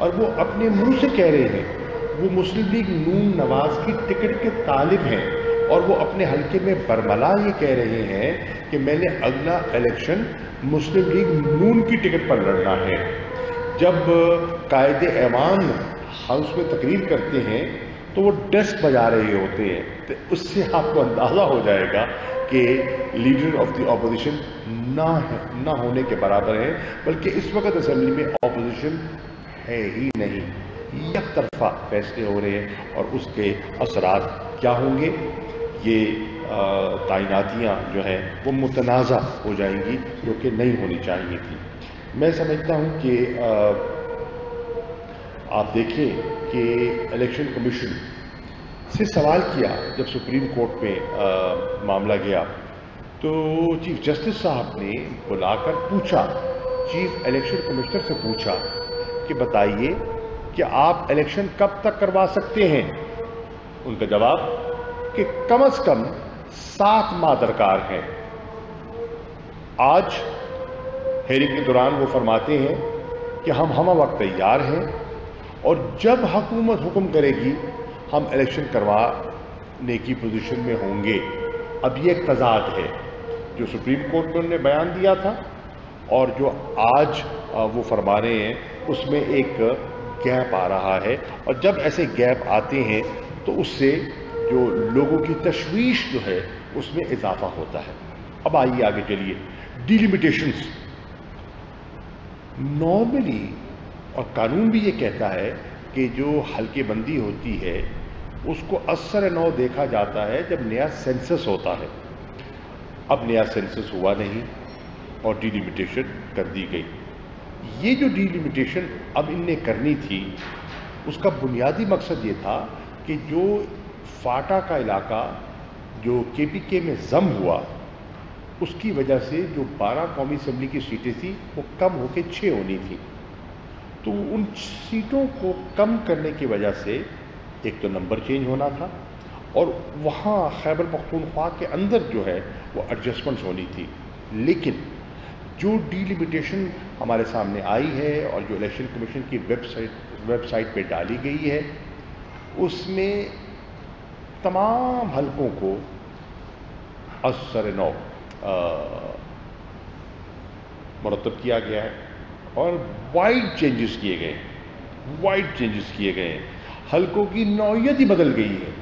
اور وہ اپنے منہ سے کہہ رہے ہیں وہ مسلم لیگ نون نواز کی ٹکٹ کے طالب ہیں، اور وہ اپنے حلقے میں برملا یہ کہہ رہے ہیں کہ میں نے اگلا الیکشن مسلم لیگ نون کی ٹکٹ پر لڑنا ہے۔ جب قائد ایوان ہاؤس میں تقریر کرتے ہیں تو وہ ڈیسک بجا رہے ہوتے ہیں، تو اس سے آپ کو اندازہ ہو جائے گا کہ لیڈر آف دی اپوزیشن نہ ہونے کے برابر ہے، بلکہ اس وقت اسمبلی میں اپوزیشن ہے ہی نہیں، یک طرفہ فیصلے ہو رہے ہیں، اور اس کے اثرات کیا ہوں گے؟ یہ تعیناتیاں جو ہیں وہ متنازع ہو جائیں گی، جو کہ نہیں ہونی چاہیے تھی۔ میں سمجھتا ہوں کہ آپ دیکھیں کہ الیکشن کمیشن سے سوال کیا جب سپریم کورٹ میں معاملہ گیا، تو چیف جسٹس صاحب نے بلا کر پوچھا، چیف الیکشن کمشنر سے پوچھا کہ بتائیے کہ آپ الیکشن کب تک کروا سکتے ہیں؟ ان کا جواب کہ کم از کم 7 ماہ درکار ہیں۔ آج ہیئرنگ کے دوران وہ فرماتے ہیں کہ ہم ہمہ وقت تیار ہیں، اور جب حکومت حکم کرے گی ہم الیکشن کروانے کی پوزیشن میں ہوں گے۔ اب یہ ایک تضاد ہے، جو سپریم کورٹ میں انہوں نے بیان دیا تھا اور جو آج وہ فرما رہے ہیں، اس میں ایک گیپ آ رہا ہے، اور جب ایسے گیپ آتے ہیں تو اس سے جو لوگوں کی تشویش جو ہے اس میں اضافہ ہوتا ہے۔ اب آئیے آگے چلیے، ڈیلیمیٹیشنز۔ نارملی اور قانون بھی یہ کہتا ہے کہ جو حلقے بندی ہوتی ہے اس کو اثر نو دیکھا جاتا ہے جب نیا سینسس ہوتا ہے۔ اب نیا سینسس ہوا نہیں اور ڈیلیمیٹیشن کر دی گئی۔ یہ جو ڈیلیمیٹیشن اب ان نے کرنی تھی، اس کا بنیادی مقصد یہ تھا کہ جو فاٹا کا علاقہ جو کے پی کے میں ضم ہوا، اس کی وجہ سے جو 12 قومی اسمبلی کی سیٹیں تھیں وہ کم ہو کے 6 ہونی تھی، تو ان سیٹوں کو کم کرنے کی وجہ سے ایک تو نمبر چینج ہونا تھا، اور وہاں خیبر پختونخوا کے اندر جو ہے وہ ایڈجسٹمنٹس ہونی تھی۔ لیکن جو ڈیلیمیٹیشن ہمارے سامنے آئی ہے اور جو الیکشن کمیشن کی ویب سائٹ پہ ڈالی گئی ہے، اس میں تمام حلقوں کو اثر نو مرتب کیا گیا ہے، اور وائڈ چینجز کیے گئے ہیں، حلقوں کی نوعیت ہی بدل گئی ہے،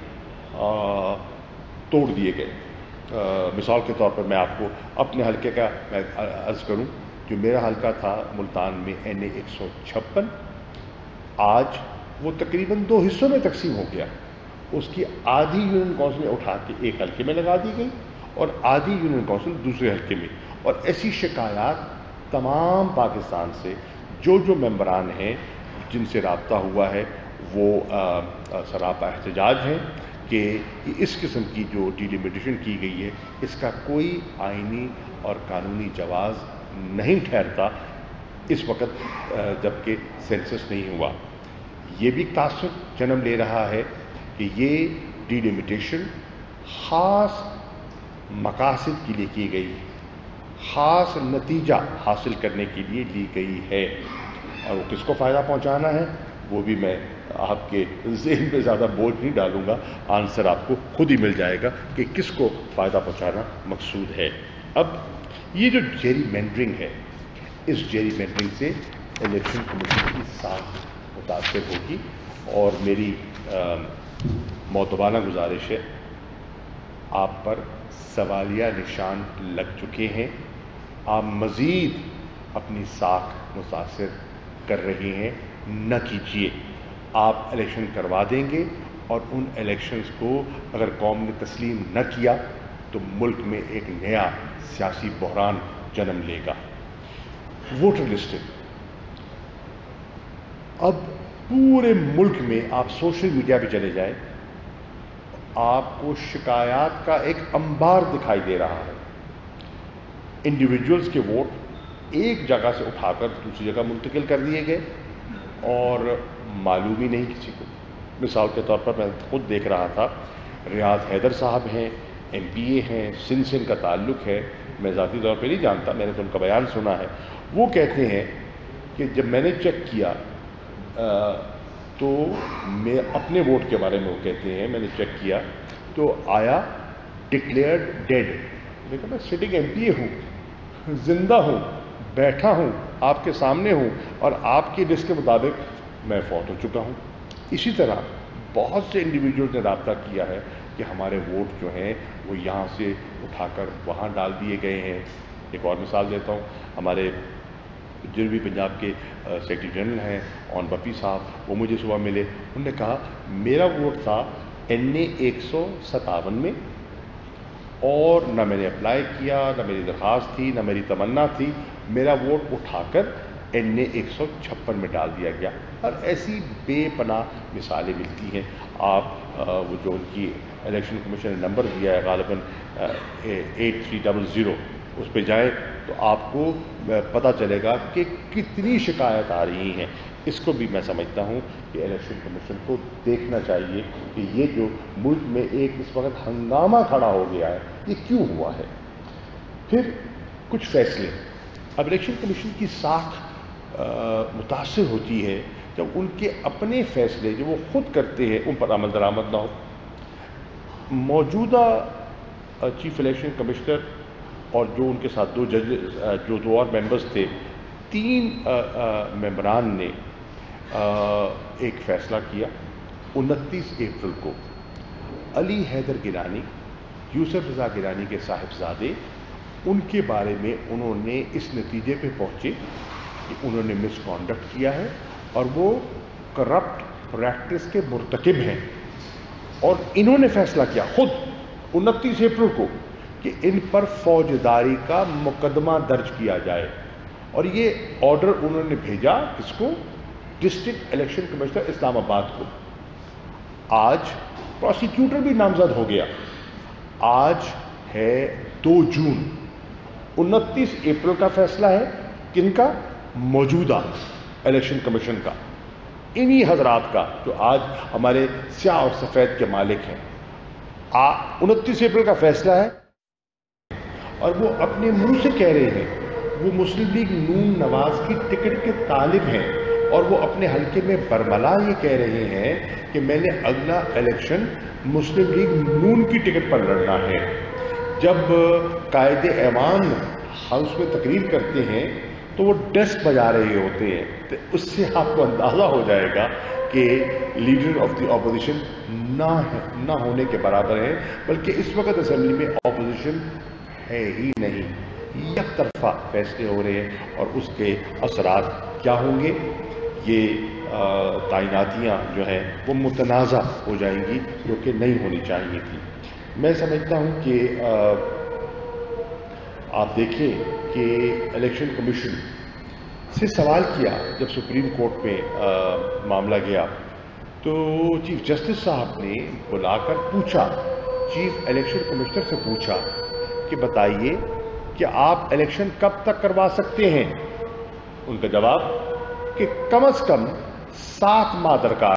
توڑ دیے گئے۔ مثال کے طور پر میں آپ کو اپنے حلقے کا میں عرض کروں، جو میرا حلقہ تھا ملتان میں NA 156، آج وہ تقریباً 2 حصوں میں تقسیم ہو گیا۔ اس کی آدھی یونین کونسل اٹھا کے ایک حلقے میں لگا دی گئی اور آدھی یونین کونسل دوسرے حلقے میں، اور ایسی شکایات تمام پاکستان سے جو ممبران ہیں جن سے رابطہ ہوا ہے وہ سراپا احتجاج ہیں کہ اس قسم کی جو ڈیلیمیٹیشن کی گئی ہے اس کا کوئی آئینی اور قانونی جواز نہیں ٹھہرتا اس وقت جبکہ سینسس نہیں ہوا۔ یہ بھی تعصب جنم لے رہا ہے کہ یہ ڈیلیمیٹیشن خاص مقاصد کے لیے کی گئی، خاص نتیجہ حاصل کرنے کے لیے لی گئی ہے، اور وہ کس کو فائدہ پہنچانا ہے وہ بھی میں آپ کے ذہن پہ زیادہ بوجھ نہیں ڈالوں گا، آنسر آپ کو خود ہی مل جائے گا کہ کس کو فائدہ پہنچانا مقصود ہے۔ اب یہ جو جیری مینڈرنگ ہے، اس جیری مینڈرنگ سے الیکشن کمیشن کی ساکھ متاثر ہوگی، اور میری معتبانہ گزارش ہے، آپ پر سوالیہ نشان لگ چکے ہیں، آپ مزید اپنی ساکھ متاثر کر رہے ہیں، نہ کیجیے۔ آپ الیکشن کروا دیں گے، اور ان الیکشنز کو اگر قوم نے تسلیم نہ کیا تو ملک میں ایک نیا سیاسی بحران جنم لے گا۔ ووٹر لسٹنگ، اب پورے ملک میں آپ سوشل میڈیا پہ چلے جائیں، آپ کو شکایات کا ایک انبار دکھائی دے رہا ہے۔ انڈیویجولز کے ووٹ ایک جگہ سے اٹھا کر دوسری جگہ منتقل کر دیے گئے اور معلوم ہی نہیں کسی کو۔ مثال کے طور پر میں خود دیکھ رہا تھا، ریاض حیدر صاحب ہیں، MPA ہیں، سندھ سے ان کا تعلق ہے، میں ذاتی طور پہ نہیں جانتا، میں نے تو ان کا بیان سنا ہے۔ وہ کہتے ہیں کہ جب میں نے چیک کیا تو میں اپنے ووٹ کے بارے میں وہ کہتے ہیں، میں نے چیک کیا تو آیا ڈکلیئرڈ ڈیڈ. دیکھو میں سٹنگ ایم پی اے ہوں، زندہ ہوں، بیٹھا ہوں، آپ کے سامنے ہوں، اور آپ کی لسٹ کے مطابق میں فوت ہو چکا ہوں. اسی طرح بہت سے انڈیویجول نے رابطہ کیا ہے کہ ہمارے ووٹ جو ہیں وہ یہاں سے اٹھا کر وہاں ڈال دیے گئے ہیں. ایک اور مثال دیتا ہوں، ہمارے جنوبی پنجاب کے سیکرٹری جنرل ہیں اون بپی صاحب، وہ مجھے صبح ملے، انہوں نے کہا میرا ووٹ تھا NA 157 میں، اور نہ میں نے اپلائی کیا، نہ میری درخواست تھی، نہ میری تمنا تھی، میرا ووٹ اٹھا کر NA 156 میں ڈال دیا گیا. اور ایسی بے پناہ مثالیں ملتی ہیں. آپ وہ جو ان کی الیکشن کمیشن نے نمبر دیا ہے غالباً 8300، اس پہ جائیں تو آپ کو پتہ چلے گا کہ کتنی شکایت آ رہی ہیں. اس کو بھی میں سمجھتا ہوں کہ الیکشن کمیشن کو دیکھنا چاہیے کہ یہ جو ملک میں ایک اس وقت ہنگامہ کھڑا ہو گیا ہے یہ کیوں ہوا ہے. پھر کچھ فیصلے، اب الیکشن کمیشن کی ساکھ متاثر ہوتی ہے جب ان کے اپنے فیصلے جو وہ خود کرتے ہیں ان پر عمل درآمد نہ ہو. موجودہ چیف الیکشن کمشنر اور جو ان کے ساتھ دو اور ممبرز تھے، 3 ممبران نے ایک فیصلہ کیا 29 اپریل کو. علی حیدر گیلانی، یوسف رضا گیلانی کے صاحبزادے، ان کے بارے میں انہوں نے اس نتیجے پہ پہنچے کہ انہوں نے مس کانڈکٹ کیا ہے اور وہ کرپٹ پریکٹس کے مرتکب ہیں. اور انہوں نے فیصلہ کیا خود 29 اپریل کو کہ ان پر فوجداری کا مقدمہ درج کیا جائے. اور یہ آرڈر انہوں نے بھیجا کس کو؟ ڈسٹرکٹ الیکشن کمشنر اسلام آباد کو. آج پروسیکیوٹر بھی نامزد ہو گیا. آج ہے 2 جون. 29 اپریل کا فیصلہ ہے کن کا؟ موجودہ الیکشن کمیشن کا، انہی حضرات کا جو آج ہمارے سیاہ اور سفید کے مالک ہیں. 29 اپریل کا فیصلہ ہے اور وہ اپنے منہ سے کہہ رہے ہیں وہ مسلم لیگ نون نواز کی ٹکٹ کے طالب ہیں، اور وہ اپنے حلقے میں برملا یہ کہہ رہے ہیں کہ میں نے اگلا الیکشن مسلم لیگ نون کی ٹکٹ پر لڑنا ہے. جب قائد ایوان ہاؤس میں تقریر کرتے ہیں تو وہ ڈسک بجا رہے ہوتے ہیں، تو اس سے آپ کو اندازہ ہو جائے گا کہ لیڈر آف دی اپوزیشن نہ ہونے کے برابر ہے. بلکہ اس وقت اسمبلی میں اپوزیشن ہے ہی نہیں. یک طرفہ فیصلے ہو رہے ہیں اور اس کے اثرات کیا ہوں گے؟ یہ تعیناتیاں جو ہیں وہ متنازع ہو جائیں گی جو کہ نہیں ہونی چاہیے تھی. میں سمجھتا ہوں کہ آپ دیکھیں کہ الیکشن کمیشن سے سوال کیا جب سپریم کورٹ میں معاملہ گیا تو چیف جسٹس صاحب نے بلا کر پوچھا، چیف الیکشن کمشنر سے پوچھا کہ بتائیے کہ آپ الیکشن کب تک کروا سکتے ہیں؟ ان کا جواب کہ کم از کم 7 ماہ درکار